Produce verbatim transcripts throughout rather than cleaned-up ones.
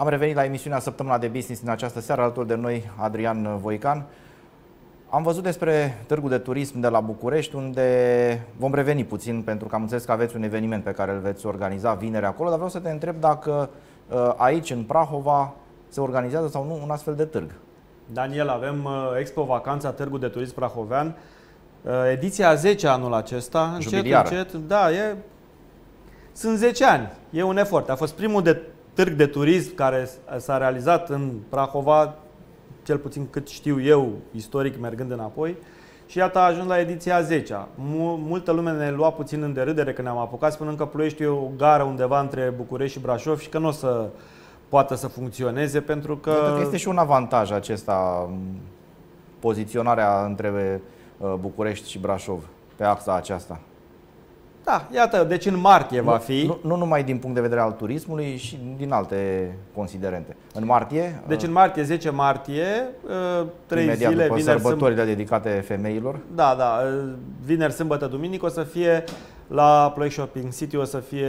Am revenit la emisiunea Săptămâna de Business din această seară, alături de noi Adrian Voican. Am văzut despre târgul de turism de la București, unde vom reveni puțin, pentru că am înțeles că aveți un eveniment pe care îl veți organiza vineri acolo, dar vreau să te întreb dacă aici, în Prahova, se organizează sau nu un astfel de târg. Daniel, avem Expo Vacanța, Târgul de Turism Prahovean, ediția a zecea anul acesta. Jubiliară. Încet, încet, da, e... sunt zece ani, e un efort. A fost primul de târg de turism care s-a realizat în Prahova, cel puțin cât știu eu, istoric, mergând înapoi. Și iată, a ajuns la ediția a zecea. Multă lume ne lua puțin în derâdere când ne-am apucat, spunând că Ploieștiul e o gară undeva între București și Brașov și că nu o să poată să funcționeze, pentru că... Pentru că este și un avantaj acesta, poziționarea între București și Brașov, pe axa aceasta. Da, iată, deci în martie va fi. Nu, nu numai din punct de vedere al turismului, și din alte considerente. În martie? Deci în martie, zece martie, trei imediat zile, după vineri, sărbătorile sâmbătă, dedicate femeilor. Da, da, vineri, sâmbătă, duminică o să fie la Ploiești Shopping City, o să fie,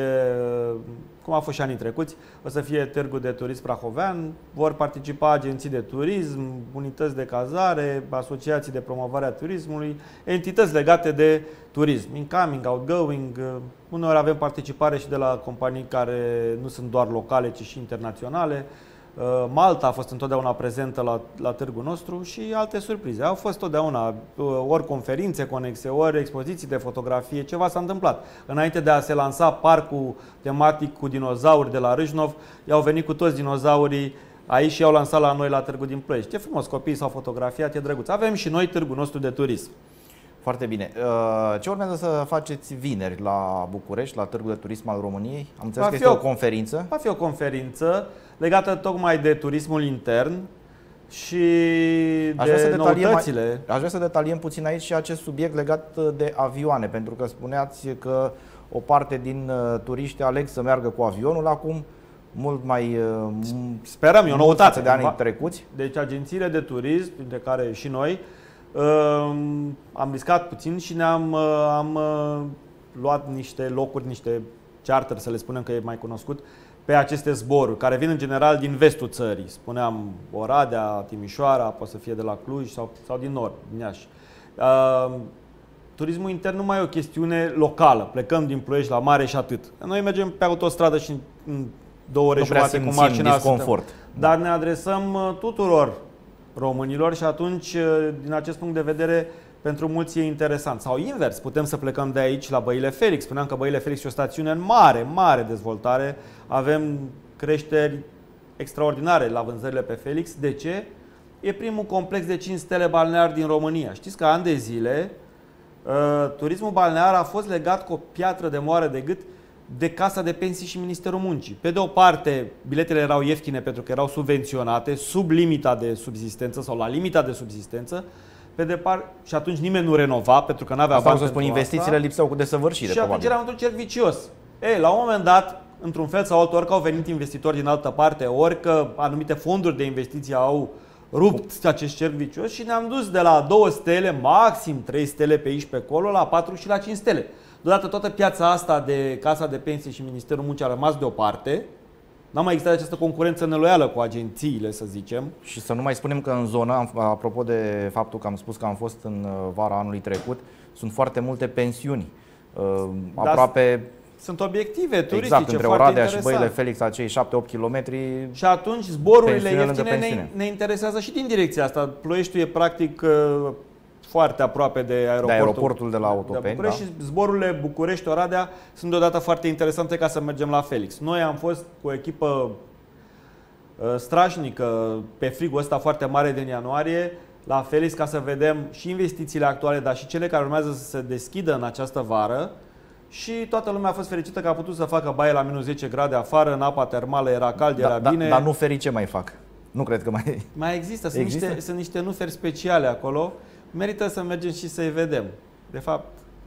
cum a fost și anii trecuți, o să fie târgul de turism prahovean, vor participa agenții de turism, unități de cazare, asociații de promovare a turismului, entități legate de turism, incoming, outgoing. Uneori avem participare și de la companii care nu sunt doar locale, ci și internaționale. Malta a fost întotdeauna prezentă la, la târgul nostru și alte surprize. Au fost totdeauna ori conferințe conexe, ori expoziții de fotografie, ceva s-a întâmplat. Înainte de a se lansa parcul tematic cu dinozauri de la Râșnov, i-au venit cu toți dinozaurii aici și i-au lansat la noi la târgul din Ploiești. Ce frumos, copiii s-au fotografiat, e drăguț. Avem și noi târgul nostru de turism. Foarte bine. Ce urmează să faceți vineri la București, la Târgul de Turism al României? Am înțeles că este o, o conferință. Va fi o conferință legată tocmai de turismul intern și aș de noutățile. Mai, aș vrea să detaliem puțin aici și acest subiect legat de avioane, pentru că spuneați că o parte din turiști aleg să meargă cu avionul acum, mult mai sperăm, e o noutate de anii trecuți. Deci agențiile de turism, dintre care și noi, am riscat puțin și ne-am am luat niște locuri, niște charter, să le spunem că e mai cunoscut, pe aceste zboruri, care vin în general din vestul țării. Spuneam Oradea, Timișoara, poate să fie de la Cluj sau, sau din nord, din Iași. Turismul intern nu mai e o chestiune locală. Plecăm din Ploiești la mare și atât. Noi mergem pe autostradă și în două ore jumate cu mașina. Disconfort. Dar ne adresăm tuturor românilor și atunci, din acest punct de vedere, pentru mulți e interesant. Sau invers, putem să plecăm de aici la Băile Felix. Spuneam că Băile Felix e o stațiune în mare, mare dezvoltare. Avem creșteri extraordinare la vânzările pe Felix. De ce? E primul complex de cinci stele balnear din România. Știți că ani de zile turismul balnear a fost legat cu o piatră de moară de gât de Casa de Pensii și Ministerul Muncii. Pe de o parte, biletele erau ieftine pentru că erau subvenționate, sub limita de subzistență sau la limita de subzistență. Pe de parte, și atunci nimeni nu renova pentru că n-avea bani. Să spun, investițiile lipseau cu desăvârșire. Și atunci era într-un cerc vicios. Ei, la un moment dat, într-un fel sau altul, ori că au venit investitori din altă parte, ori că anumite fonduri de investiții au rupt acest cerc vicios și ne-am dus de la două stele, maxim trei stele pe aici pe acolo, la patru și la cinci stele. Deodată toată piața asta de Casa de Pensii și Ministerul Muncii a rămas deoparte. N-a mai existat această concurență neloială cu agențiile, să zicem. Și să nu mai spunem că în zonă, apropo de faptul că am spus că am fost în vara anului trecut, sunt foarte multe pensiuni. Aproape... Sunt obiective turistice. Exact, între Oradea și Băile Felix, acei șapte opt kilometri. Și atunci zborurile ieftine ne, ne interesează și din direcția asta. Ploieștiul e practic foarte aproape de aeroportul de, aeroportul de la Autopeni. De București, da? Și zborurile București-Oradea sunt deodată foarte interesante ca să mergem la Felix. Noi am fost cu o echipă uh, strașnică pe frigul ăsta foarte mare din ianuarie la Felix ca să vedem și investițiile actuale, dar și cele care urmează să se deschidă în această vară. Și toată lumea a fost fericită că a putut să facă baie la minus zece grade afară, în apa termală, era cald, da, era da, bine. Dar nu ferii ce mai fac? Nu cred că mai... Mai există, sunt, există? Niște, sunt niște nuferi speciale acolo. Merită să mergem și să-i vedem. De fapt,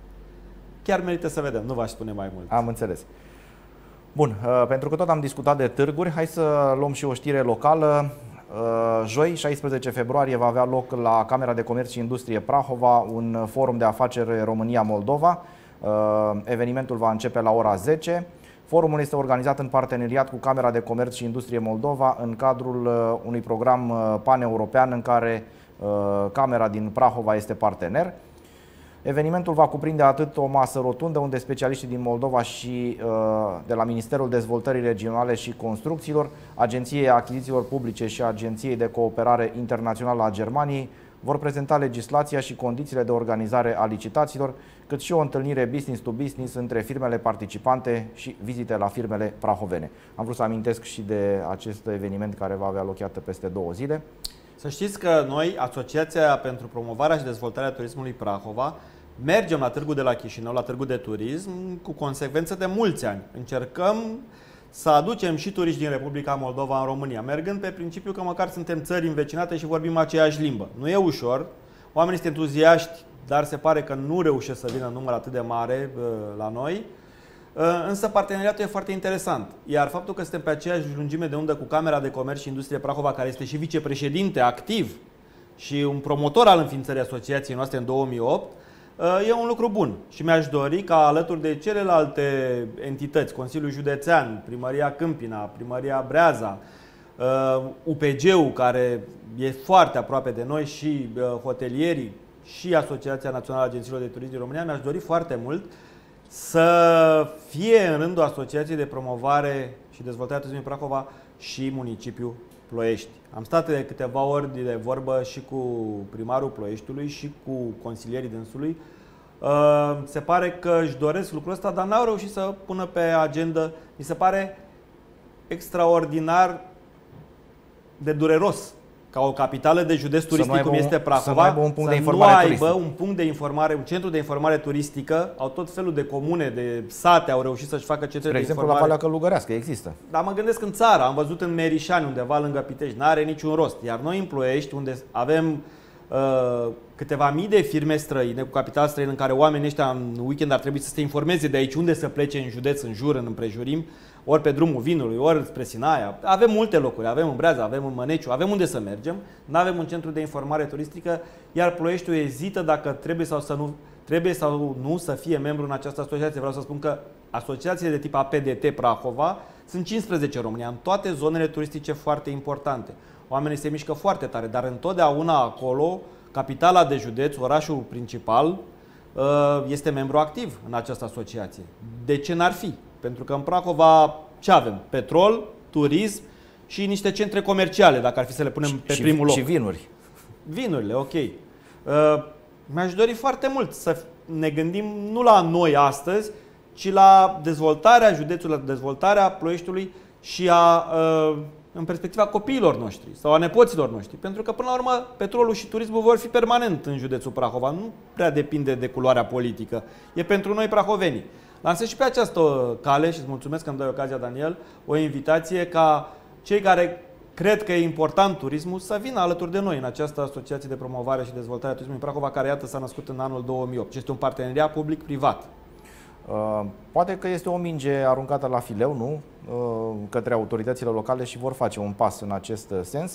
chiar merită să vedem, nu v-aș spune mai mult. Am înțeles. Bun, pentru că tot am discutat de târguri, hai să luăm și o știre locală. Joi, șaisprezece februarie, va avea loc la Camera de Comerț și Industrie Prahova un forum de afaceri România-Moldova. Evenimentul va începe la ora zece. Forumul este organizat în parteneriat cu Camera de Comerț și Industrie Moldova în cadrul unui program paneuropean în care Camera din Prahova este partener. Evenimentul va cuprinde atât o masă rotundă unde specialiștii din Moldova și de la Ministerul Dezvoltării Regionale și Construcțiilor, Agenției Achizițiilor Publice și Agenției de Cooperare Internațională a Germaniei vor prezenta legislația și condițiile de organizare a licitațiilor, cât și o întâlnire business to business între firmele participante și vizite la firmele prahovene. Am vrut să amintesc și de acest eveniment care va avea loc iată peste două zile. Să știți că noi, Asociația pentru Promovarea și Dezvoltarea Turismului Prahova, mergem la Târgul de la Chișinău, la Târgul de Turism, cu consecvență de mulți ani. Încercăm să aducem și turiști din Republica Moldova în România, mergând pe principiu că măcar suntem țări învecinate și vorbim aceeași limbă. Nu e ușor, oamenii sunt entuziaști, dar se pare că nu reușesc să vină în număr atât de mare la noi. Însă parteneriatul e foarte interesant, iar faptul că suntem pe aceeași lungime de undă cu Camera de Comerț și Industrie Prahova, care este și vicepreședinte activ și un promotor al înființării asociației noastre în două mii opt, e un lucru bun și mi-aș dori ca alături de celelalte entități, Consiliul Județean, Primăria Câmpina, Primăria Breaza, U P G-ul, care e foarte aproape de noi, și hotelierii și Asociația Națională a Agențiilor de Turism din România, mi-aș dori foarte mult să fie în rândul Asociației de Promovare și Dezvoltare a Turismului Prahova și municipiul Ploiești. Am stat de câteva ori de vorbă și cu primarul Ploieștiului și cu consilierii dânsului. Se pare că își doresc lucrul ăsta, dar n-au reușit să pună pe agenda. Mi se pare extraordinar de dureros ca o capitală de județ turistic cum este Prahova, să nu aibă un punct să de informare nu aibă turistică. un punct de informare, un centru de informare turistică. Au tot felul de comune, de sate au reușit să-și facă centre de informare. Spre exemplu, la Valea Călugărească există. Dar mă gândesc în țară, am văzut în Merișani, undeva lângă Pitești, n-are niciun rost. Iar noi în Ploiești, unde avem uh, câteva mii de firme străine, cu capital străin, în care oamenii ăștia în weekend ar trebui să se informeze de aici unde să plece în județ, în jur, în împrejurim, ori pe drumul vinului, ori spre Sinaia. Avem multe locuri, avem în Breaza, avem în Măneciu, avem unde să mergem, nu avem un centru de informare turistică, iar Ploieștiul ezită dacă trebuie sau, să nu, trebuie sau nu să fie membru în această asociație. Vreau să spun că asociațiile de tip A P D T Prahova sunt cincisprezece în România, în toate zonele turistice foarte importante. Oamenii se mișcă foarte tare, dar întotdeauna acolo, capitala de județ, orașul principal, este membru activ în această asociație. De ce n-ar fi? Pentru că în Prahova ce avem? Petrol, turism și niște centre comerciale, dacă ar fi să le punem pe și, primul loc. Și vinuri. Vinurile, ok. Uh, mi-aș dori foarte mult să ne gândim nu la noi astăzi, ci la dezvoltarea județului, la dezvoltarea Ploieștiului și a, uh, în perspectiva copiilor noștri sau a nepoților noștri. Pentru că, până la urmă, petrolul și turismul vor fi permanent în județul Prahova. Nu prea depinde de culoarea politică. E pentru noi prahovenii. Lansez și pe această cale, și îți mulțumesc că îmi dai ocazia, Daniel, o invitație ca cei care cred că e important turismul să vină alături de noi în această Asociație de Promovare și Dezvoltare a Turismului în Prahova, care, iată, s-a născut în anul două mii opt. Este un parteneriat public-privat. Uh, poate că este o minge aruncată la fileu, nu? Uh, către autoritățile locale și vor face un pas în acest sens.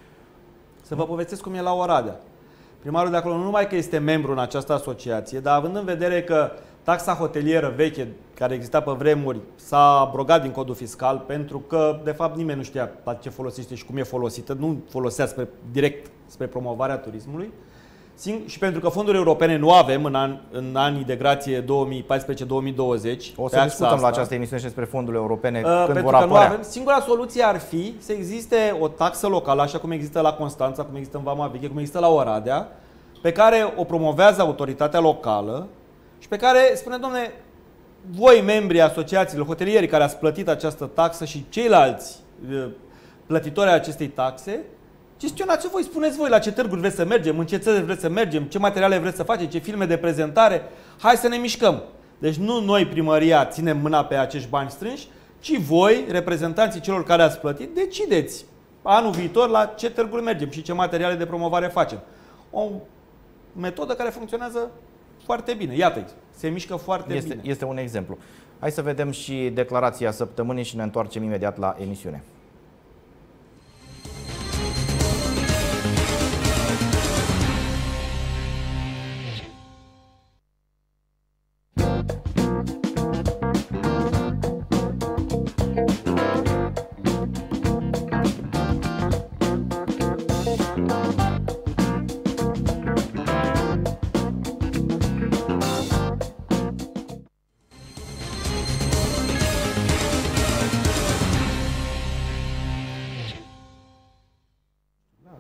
Să vă povestesc cum e la Oradea. Primarul de acolo nu numai că este membru în această asociație, dar având în vedere că taxa hotelieră veche, care exista pe vremuri, s-a abrogat din codul fiscal pentru că, de fapt, nimeni nu știa la ce folosește și cum e folosită, nu folosea spre, direct spre promovarea turismului. Și pentru că fonduri europene nu avem în, an, în anii de grație două mii paisprezece două mii douăzeci. O să discutăm la această emisiune și despre fondurile europene uh, când pentru vor că apărea. Nu avem. Singura soluție ar fi să existe o taxă locală, așa cum există la Constanța, cum există în Vama Veche, cum există la Oradea, pe care o promovează autoritatea locală și pe care spune, domne, voi, membrii asociațiilor, hotelierii care ați plătit această taxă și ceilalți plătitori ai acestei taxe, gestionați voi, spuneți voi la ce târguri vreți să mergem, în ce țări vreți să mergem, ce materiale vreți să faceți, ce filme de prezentare. Hai să ne mișcăm. Deci nu noi, primăria, ținem mâna pe acești bani strânși, ci voi, reprezentanții celor care ați plătit, decideți anul viitor la ce târguri mergem și ce materiale de promovare facem. O metodă care funcționează foarte bine. Iată, se mișcă foarte este, bine. Este un exemplu. Hai să vedem și declarația săptămânii și ne întoarcem imediat la emisiune.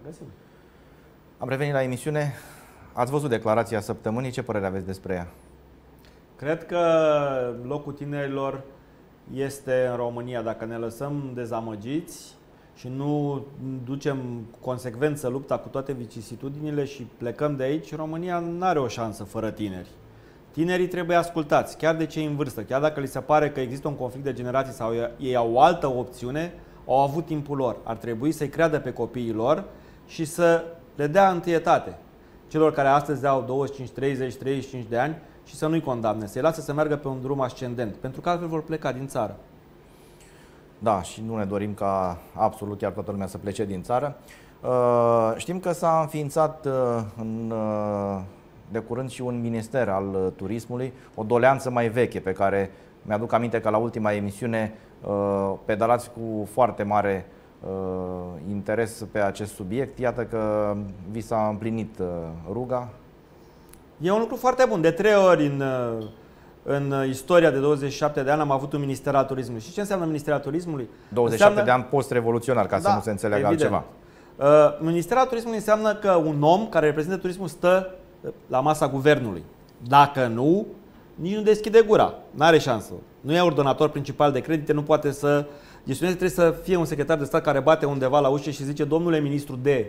găsim. Am revenit la emisiune. Ați văzut declarația săptămânii, ce părere aveți despre ea? Cred că locul tinerilor este în România. Dacă ne lăsăm dezamăgiți și nu ducem consecvență lupta cu toate vicisitudinile și plecăm de aici, România nu are o șansă fără tineri. Tinerii trebuie ascultați, chiar de cei în vârstă, chiar dacă li se pare că există un conflict de generații sau ei au o altă opțiune, au avut timpul lor. Ar trebui să-i creadă pe copiii lor și să le dea întâietate celor care astăzi au douăzeci și cinci, treizeci, treizeci și cinci de ani și să nu-i condamne, să-i lasă să meargă pe un drum ascendent, pentru că altfel vor pleca din țară. Da, și nu ne dorim ca absolut chiar toată lumea să plece din țară. Știm că s-a înființat în, de curând și un minister al turismului, o doleanță mai veche pe care mi-aduc aminte că la ultima emisiune pedalați cu foarte mare interes pe acest subiect. Iată că vi s-a împlinit ruga. E un lucru foarte bun. De trei ori în, în istoria de douăzeci și șapte de ani am avut un minister al turismului. Și ce înseamnă minister al turismului? douăzeci și șapte înseamnă... de ani post-revoluționar, ca da, să nu se înțeleagă evident. altceva. Uh, Ministerul al turismului înseamnă că un om care reprezintă turismul stă la masa guvernului. Dacă nu, nici nu deschide gura. N-are șansă. Nu e ordonator principal de credite, nu poate să gestioneze. Trebuie să fie un secretar de stat care bate undeva la ușă și zice: domnule ministru de...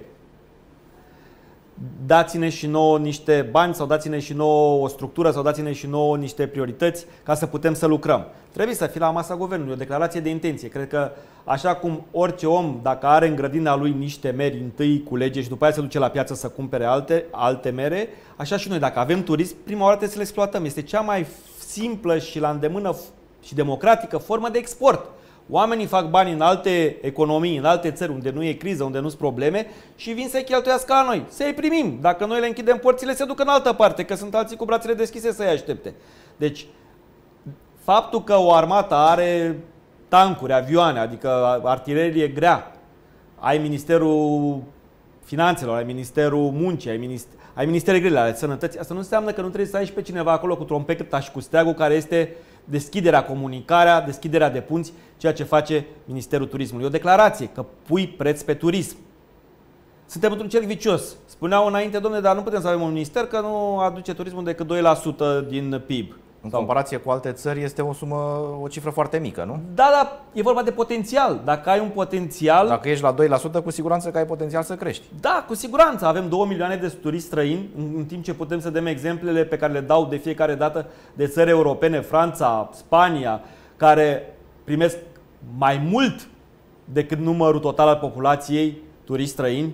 dați-ne și nouă niște bani sau dați-ne și nouă o structură sau dați-ne și nouă niște priorități ca să putem să lucrăm. Trebuie să fie la masa guvernului, o declarație de intenție. Cred că așa cum orice om, dacă are în grădina lui niște meri, întâi culege și după aia se duce la piață să cumpere alte, alte mere, așa și noi, dacă avem turism, prima oară trebuie să le exploatăm. Este cea mai simplă și la îndemână și democratică formă de export. Oamenii fac bani în alte economii, în alte țări unde nu e criză, unde nu sunt probleme și vin să-i cheltuiască la noi. Să-i primim. Dacă noi le închidem porțile, se duc în altă parte, că sunt alții cu brațele deschise să-i aștepte. Deci, faptul că o armată are tancuri, avioane, adică artilerie grea, ai Ministerul Finanțelor, ai Ministerul Muncii, ai, minister, ai Ministere grele, ale Sănătății, asta nu înseamnă că nu trebuie să ai și pe cineva acolo cu trompeta și cu steagul, care este deschiderea, comunicarea, deschiderea de punți, ceea ce face Ministerul Turismului. E o declarație că pui preț pe turism. Suntem într-un cerc vicios. Spuneau înainte: domnule, dar nu putem să avem un minister că nu aduce turismul decât doi la sută din P I B. În comparație cu alte țări este o sumă, o cifră foarte mică, nu? Da, dar e vorba de potențial. Dacă ai un potențial... Dacă ești la doi la sută, cu siguranță că ai potențial să crești. Da, cu siguranță. Avem două milioane de turiști străini, în timp ce putem să dăm exemplele pe care le dau de fiecare dată de țări europene, Franța, Spania, care primesc mai mult decât numărul total al populației turiști străini.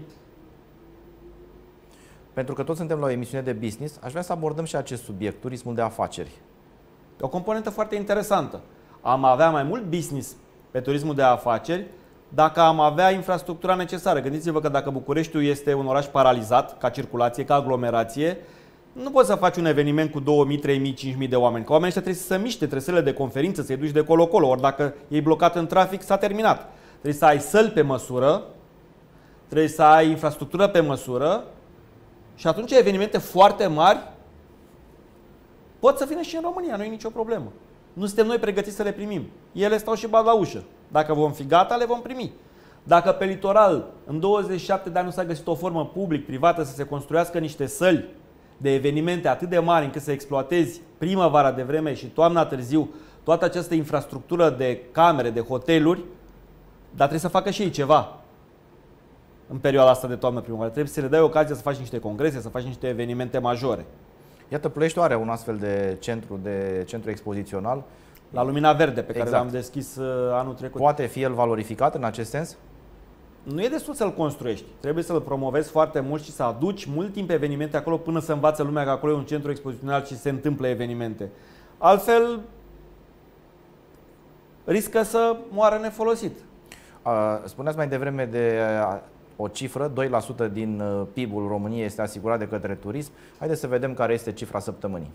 Pentru că toți suntem la o emisiune de business, aș vrea să abordăm și acest subiect, turismul de afaceri. O componentă foarte interesantă. Am avea mai mult business pe turismul de afaceri dacă am avea infrastructura necesară. Gândiți-vă că dacă Bucureștiul este un oraș paralizat ca circulație, ca aglomerație, nu poți să faci un eveniment cu două mii, trei mii, cinci mii de oameni. Că oamenii ăștia trebuie să se miște, trebuie sălile de conferință, să-i duci de colo-colo. Ori dacă e blocat în trafic, s-a terminat. Trebuie să ai săli pe măsură, trebuie să ai infrastructură pe măsură și atunci evenimente foarte mari pot să vină și în România, nu e nicio problemă. Nu suntem noi pregătiți să le primim. Ele stau și bat la ușă. Dacă vom fi gata, le vom primi. Dacă pe litoral în douăzeci și șapte de ani nu s-a găsit o formă public-privată să se construiască niște săli de evenimente atât de mari încât să exploatezi primăvara de vreme și toamna târziu toată această infrastructură de camere, de hoteluri, dar trebuie să facă și ei ceva în perioada asta de toamnă-primăvară. Trebuie să le dai ocazia să faci niște congrese, să faci niște evenimente majore. Iată, Ploieștiul are un astfel de centru, de centru expozițional. La Lumina Verde, pe care exact. l-am deschis anul trecut. Poate fi el valorificat în acest sens? Nu e destul să-l construiești. Trebuie să-l promovezi foarte mult și să aduci mult timp evenimente acolo până să învață lumea că acolo e un centru expozițional și se întâmplă evenimente. Altfel, riscă să moară nefolosit. Spuneați mai devreme de o cifră, doi la sută din P I B-ul României este asigurat de către turism. Haideți să vedem care este cifra săptămânii.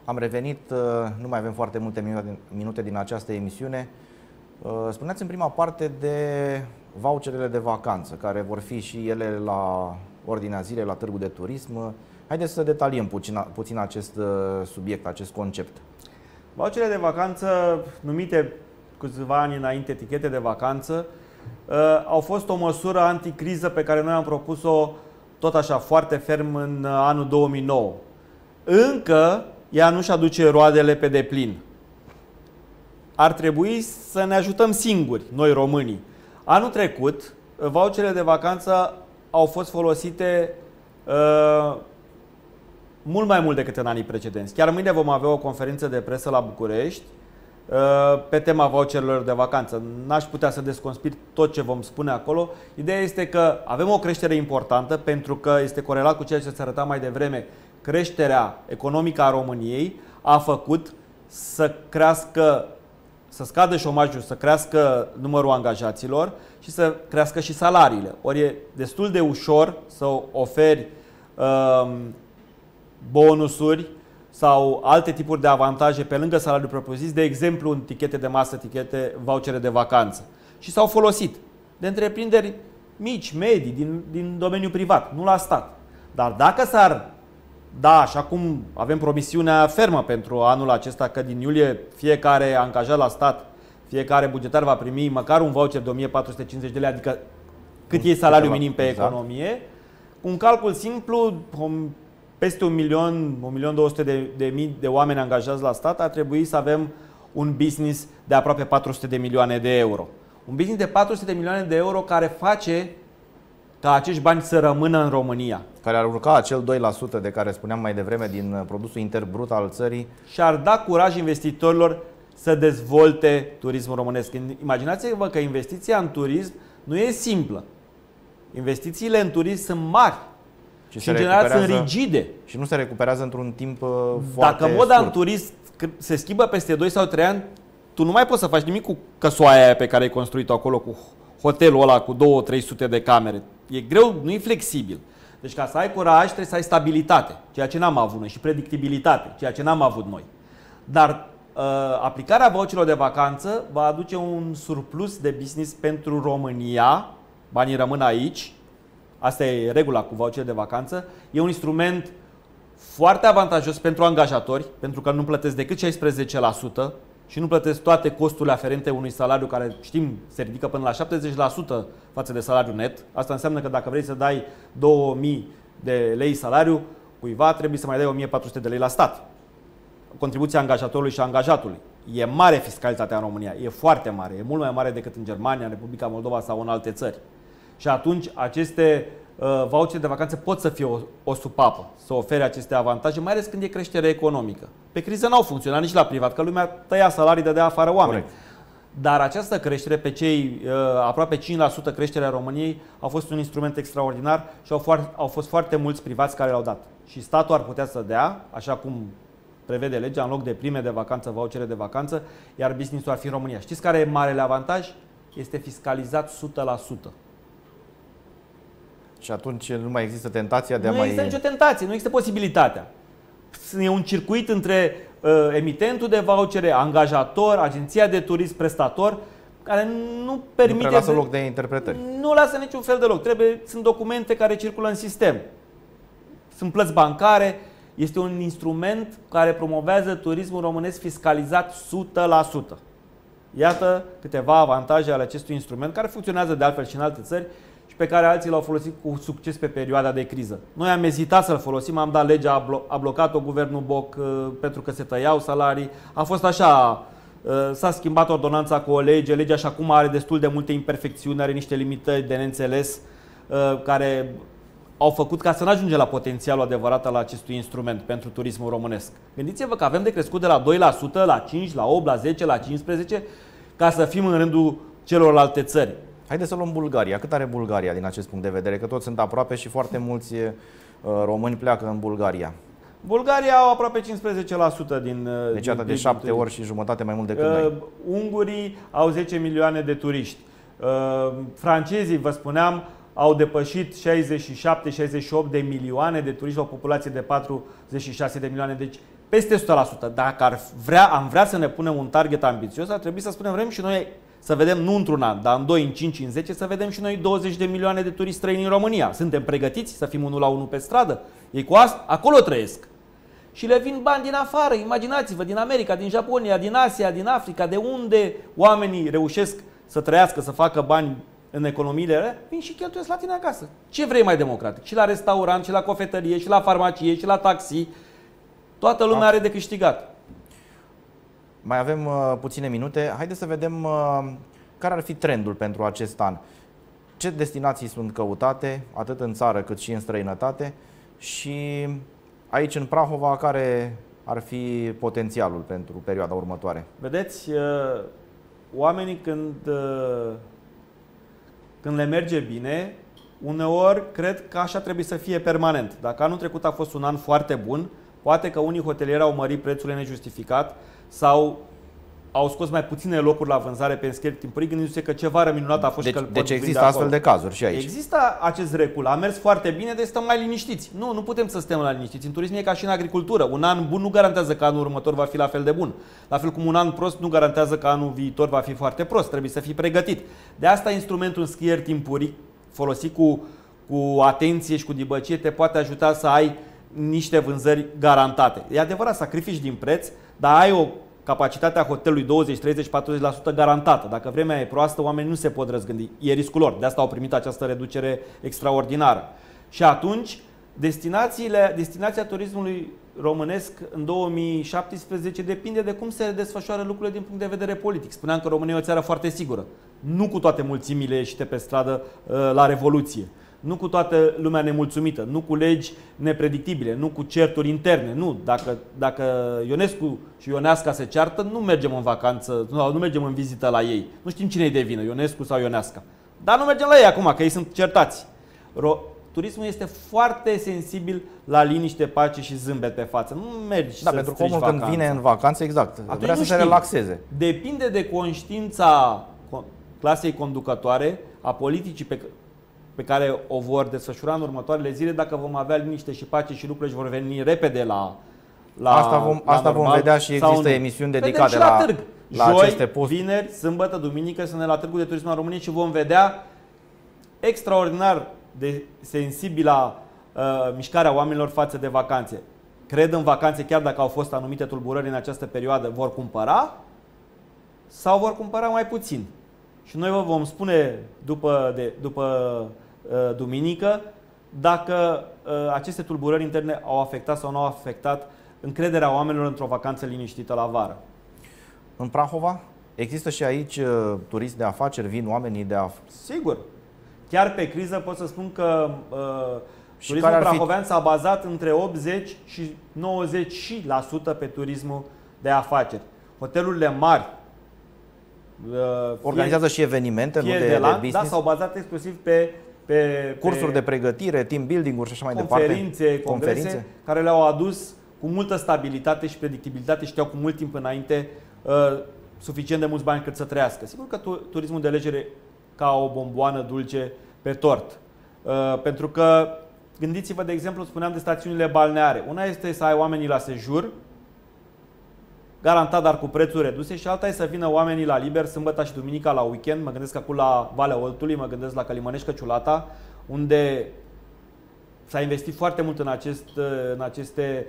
Am revenit, nu mai avem foarte multe minute din această emisiune. Spuneați în prima parte de voucherele de vacanță, care vor fi și ele la ordinea zilei, la Târgu de Turism. Haideți să detaliem puțin, puțin acest subiect, acest concept. Voucherele de vacanță, numite câțiva ani înainte etichete de vacanță, au fost o măsură anticriză pe care noi am propus-o tot așa foarte ferm în anul două mii nouă. Încă ea nu-și aduce roadele pe deplin. Ar trebui să ne ajutăm singuri, noi românii. Anul trecut, voucherele de vacanță au fost folosite uh, mult mai mult decât în anii precedenți. Chiar mâine vom avea o conferință de presă la București uh, pe tema voucherelor de vacanță. N-aș putea să desconspir tot ce vom spune acolo. Ideea este că avem o creștere importantă pentru că este corelat cu ceea ce se arăta mai devreme. Creșterea economică a României a făcut să crească, să scadă șomajul, să crească numărul angajaților și să crească și salariile. Ori e destul de ușor să oferi um, bonusuri sau alte tipuri de avantaje pe lângă salariul propriu-zis, de exemplu în tichete de masă, tichete, vouchere de vacanță. Și s-au folosit de întreprinderi mici, medii, din, din domeniul privat, nu la stat. Dar dacă s-ar da, așa cum avem promisiunea fermă pentru anul acesta că din iulie fiecare angajat la stat, fiecare bugetar va primi măcar un voucher de o mie patru sute cincizeci de lei, adică cât e salariul minim pe economie, un calcul simplu, peste un milion, un milion două sute de, de mii de oameni angajați la stat, ar trebui să avem un business de aproape patru sute de milioane de euro. Un business de patru sute de milioane de euro care face ca acești bani să rămână în România. Care ar urca acel doi la sută de care spuneam mai devreme din produsul intern brut al țării. Și ar da curaj investitorilor să dezvolte turismul românesc. Imaginați-vă că investiția în turism nu e simplă. Investițiile în turism sunt mari și, și în general sunt rigide. Și nu se recuperează într-un timp foarte Dacă moda scurt. în turism se schimbă peste doi sau trei ani, tu nu mai poți să faci nimic cu căsoaia aia pe care ai construit-o acolo, cu hotelul ăla cu două trei sute de camere. E greu, nu e flexibil. Deci ca să ai curaj trebuie să ai stabilitate, ceea ce n-am avut noi, și predictibilitate, ceea ce n-am avut noi. Dar uh, aplicarea voucherilor de vacanță va aduce un surplus de business pentru România, banii rămân aici, asta e regula cu voucherele de vacanță, e un instrument foarte avantajos pentru angajatori, pentru că nu plătesc decât șaisprezece la sută și nu plătesc toate costurile aferente unui salariu care, știm, se ridică până la șaptezeci la sută față de salariul net. Asta înseamnă că dacă vrei să dai două mii de lei salariu cuiva, trebuie să mai dai o mie patru sute de lei la stat. Contribuția angajatorului și angajatului. E mare fiscalitatea în România, e foarte mare, e mult mai mare decât în Germania, în Republica Moldova sau în alte țări. Și atunci aceste uh, vouchere de vacanță pot să fie o, o supapă, să ofere aceste avantaje, mai ales când e creștere economică. Pe criză n-au funcționat nici la privat, că lumea tăia salarii, dădea afară oameni. Corect. Dar această creștere, pe cei uh, aproape cinci la sută creșterea României, a fost un instrument extraordinar și au, foar, au fost foarte mulți privați care l-au dat. Și statul ar putea să dea, așa cum prevede legea, în loc de prime de vacanță, vouchere de vacanță, iar business-ul ar fi în România. Știți care e marele avantaj? Este fiscalizat o sută la sută. Și atunci nu mai există tentația de nu a mai... Nu există nicio tentație, nu există posibilitatea. E un circuit între uh, emitentul de vouchere, angajator, agenția de turism, prestator, care nu permite... Nu lasă loc de interpretări. Nu lasă niciun fel de loc. Trebuie, sunt documente care circulă în sistem. Sunt plăți bancare. Este un instrument care promovează turismul românesc fiscalizat o sută la sută. Iată câteva avantaje ale acestui instrument, care funcționează de altfel și în alte țări și pe care alții l-au folosit cu succes pe perioada de criză. Noi am ezitat să-l folosim, am dat legea, a, blo- a blocat-o guvernul Boc uh, pentru că se tăiau salarii. A fost așa, uh, s-a schimbat ordonanța cu o lege, legea așa cum are destul de multe imperfecțiuni, are niște limitări de neînțeles uh, care au făcut ca să nu ajungem la potențialul adevărat al acestui instrument pentru turismul românesc. Gândiți-vă că avem de crescut de la doi la sută, la cinci, la opt, la zece, la cincisprezece, ca să fim în rândul celorlalte țări. Haideți să luăm Bulgaria. Cât are Bulgaria din acest punct de vedere? Că toți sunt aproape și foarte mulți uh, români pleacă în Bulgaria. Bulgaria au aproape cincisprezece la sută din... Deci atât de șapte ori și jumătate mai mult decât uh, noi. Ungurii au zece milioane de turiști. Uh, francezii, vă spuneam, au depășit șaizeci și șapte șaizeci și opt de milioane de turiști la o populație de patruzeci și șase de milioane. Deci peste o sută la sută. Dacă ar vrea, am vrea să ne punem un target ambițios, ar trebui să spunem, vrem și noi să vedem, nu într-un an, dar în doi, în cinci, în zece, să vedem și noi douăzeci de milioane de turiști străini în România. Suntem pregătiți să fim unul la unul pe stradă? Ei cu asta, acolo trăiesc. Și le vin bani din afară, imaginați-vă, din America, din Japonia, din Asia, din Africa, de unde oamenii reușesc să trăiască, să facă bani în economiile, vin și cheltuiesc la tine acasă. Ce vrei mai democratic? Și la restaurant, și la cofetărie, și la farmacie, și la taxi. Toată lumea are de câștigat. Mai avem uh, puține minute. Haideți să vedem uh, care ar fi trendul pentru acest an. Ce destinații sunt căutate, atât în țară cât și în străinătate, și aici în Prahova, care ar fi potențialul pentru perioada următoare? Vedeți, uh, oamenii când, uh, când le merge bine, uneori cred că așa trebuie să fie permanent. Dacă anul trecut a fost un an foarte bun, poate că unii hotelieri au mărit prețurile nejustificat sau au scos mai puține locuri la vânzare pe înscrieri timpurii, gândindu-se că ceva răminunat a fost. Deci, că deci există de astfel de cazuri și aici. Există acest recul. A mers foarte bine, deci stăm mai liniștiți. Nu, nu putem să stăm mai liniștiți. În turism e ca și în agricultură. Un an bun nu garantează că anul următor va fi la fel de bun. La fel cum un an prost nu garantează că anul viitor va fi foarte prost. Trebuie să fii pregătit. De asta instrumentul înscrieri timpurii, folosit cu, cu atenție și cu dibăcie, te poate ajuta să ai niște vânzări garantate. E adevărat, sacrifici din preț, dar ai o capacitate a hotelului douăzeci, treizeci, patruzeci la sută garantată. Dacă vremea e proastă, oamenii nu se pot răzgândi. E riscul lor. De asta au primit această reducere extraordinară. Și atunci, destinațiile, destinația turismului românesc în două mii șaptesprezece depinde de cum se desfășoară lucrurile din punct de vedere politic. Spuneam că România e o țară foarte sigură. Nu cu toate mulțimile ieșite pe stradă la Revoluție. Nu cu toată lumea nemulțumită, nu cu legi nepredictibile, nu cu certuri interne. Nu, dacă, dacă Ionescu și Ioneasca se ceartă, nu mergem în vacanță, nu, nu mergem în vizită la ei. Nu știm cine e de vină, Ionescu sau Ioneasca. Dar nu mergem la ei acum, că ei sunt certați. Ro Turismul este foarte sensibil la liniște, pace și zâmbet pe față. Nu mergi da, să pentru că omul vacanța. când vine în vacanță, exact, Atunci vrea să nu se știm. relaxeze. Depinde de conștiința clasei conducătoare, a politicii pe pe care o vor desfășura în următoarele zile, dacă vom avea liniște și pace și lucrurile vor veni repede la, la Asta vom, la asta normal, vom vedea și există nu. emisiuni Vedem dedicate la, la, târg. la Joi, aceste posturi. vineri, sâmbătă, duminică să ne la Târgul de Turism al României și vom vedea extraordinar de sensibilă uh, mișcarea oamenilor față de vacanțe. Cred în vacanțe, chiar dacă au fost anumite tulburări în această perioadă, vor cumpăra sau vor cumpăra mai puțin. Și noi vă vom spune după, de, după uh, duminică dacă uh, aceste tulburări interne au afectat sau nu au afectat încrederea oamenilor într-o vacanță liniștită la vară. În Prahova există și aici uh, turiști de afaceri, vin oamenii de afaceri? Sigur. Chiar pe criză pot să spun că uh, turismul care ar fi... prahovean s-a bazat între optzeci și nouăzeci la sută pe turismul de afaceri. Hotelurile mari uh, organizează fie, și evenimente, nu de, de, de la, business? Da, s-au bazat exclusiv pe, pe cursuri pe de pregătire, team building-uri și așa mai conferințe, departe. congrese, conferințe care le-au adus cu multă stabilitate și predictibilitate, știau cu mult timp înainte uh, suficient de mulți bani cât să trăiască. Sigur că tu, turismul de legere ca o bomboană dulce pe tort. Uh, pentru că, gândiți-vă, de exemplu, spuneam de stațiunile balneare. Una este să ai oamenii la sejur, garantat, dar cu prețuri reduse, și alta e să vină oamenii la liber sâmbătă și duminica la weekend. Mă gândesc acum la Valea Oltului, mă gândesc la Călimănești, Căciulata, unde s-a investit foarte mult în, acest, în aceste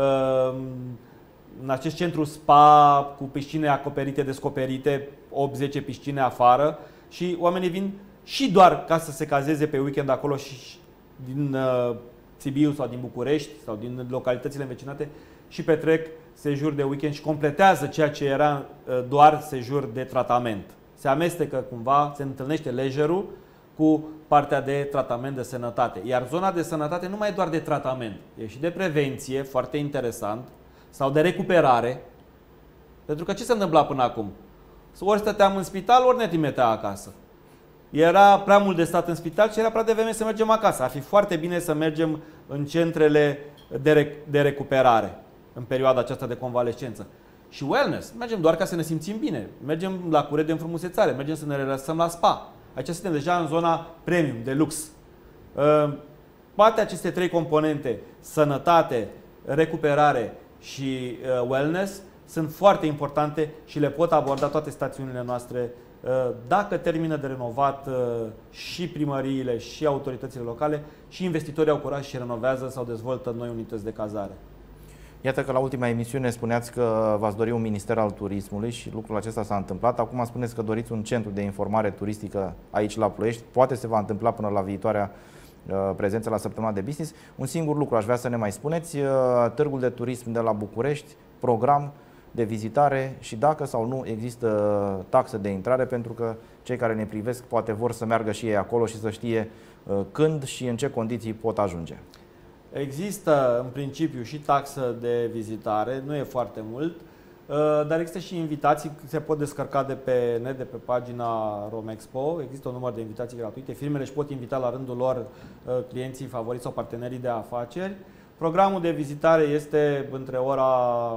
în acest centru spa cu piscine acoperite, descoperite, opt zece piscine afară, și oamenii vin și doar ca să se cazeze pe weekend acolo și din uh, Sibiu sau din București sau din localitățile învecinate și petrec sejur de weekend și completează ceea ce era uh, doar sejur de tratament. Se amestecă cumva, se întâlnește leisure-ul cu partea de tratament de sănătate. Iar zona de sănătate nu mai e doar de tratament, e și de prevenție, foarte interesant, sau de recuperare. Pentru că ce se întâmpla până acum? Ori stăteam în spital, ori ne trimitea acasă. Era prea mult de stat în spital și era prea devreme să mergem acasă. Ar fi foarte bine să mergem în centrele de, rec de recuperare în perioada aceasta de convalescență. Și wellness. Mergem doar ca să ne simțim bine. Mergem la cure de înfrumusețare, mergem să ne relaxăm la spa. Aici suntem deja în zona premium, de lux. Poate aceste trei componente, sănătate, recuperare și wellness sunt foarte importante și le pot aborda toate stațiunile noastre dacă termină de renovat și primăriile și autoritățile locale și investitorii au curaj și renovează sau dezvoltă noi unități de cazare. Iată că la ultima emisiune spuneați că v-ați dori un minister al turismului și lucrul acesta s-a întâmplat. Acum spuneți că doriți un centru de informare turistică aici la Ploiești. Poate se va întâmpla până la viitoarea uh, prezență la săptămâna de business. Un singur lucru aș vrea să ne mai spuneți. Uh, târgul de turism de la București, program de vizitare și dacă sau nu există taxă de intrare, pentru că cei care ne privesc poate vor să meargă și ei acolo și să știe uh, când și în ce condiții pot ajunge. Există în principiu și taxă de vizitare, nu e foarte mult, dar există și invitații, se pot descărca de pe net, de pe pagina Romexpo. Există un număr de invitații gratuite. Firmele își pot invita la rândul lor clienții favoriți sau partenerii de afaceri. Programul de vizitare este între ora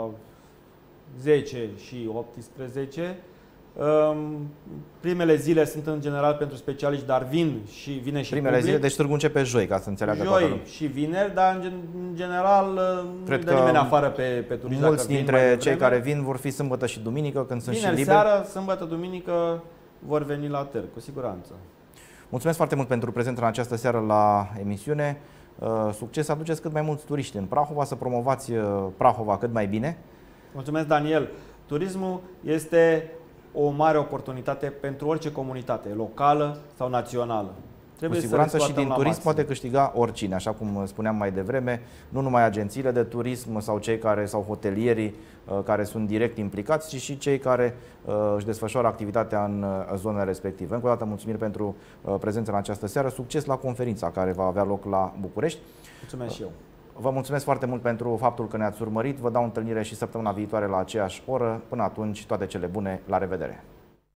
zece și optsprezece. Primele zile sunt în general pentru specialiști, dar vin și vine și Primele public. zile, deci târgul începe joi, ca să înțeleagă joi toată lumea. și vineri, dar în general Cred nu dă că nimeni afară pe, pe turiști. mulți dintre cei care vin vor fi sâmbătă și duminică, când sunt și liberi. Vineri seara, sâmbătă, duminică vor veni la târg, cu siguranță. Mulțumesc foarte mult pentru prezența în această seară la emisiune. Succes să aduceți cât mai mulți turiști în Prahova, să promovați Prahova cât mai bine. Mulțumesc, Daniel. Turismul este o mare oportunitate pentru orice comunitate, locală sau națională. Cu siguranță și din turism poate câștiga oricine, așa cum spuneam mai devreme, nu numai agențiile de turism sau cei care sau hotelierii care sunt direct implicați, ci și cei care își desfășoară activitatea în zonele respective. Încă o dată mulțumiri pentru prezența în această seară, succes la conferința care va avea loc la București. Mulțumesc și eu. Vă mulțumesc foarte mult pentru faptul că ne-ați urmărit. Vă dau întâlnire și săptămâna viitoare la aceeași oră. Până atunci, toate cele bune. La revedere!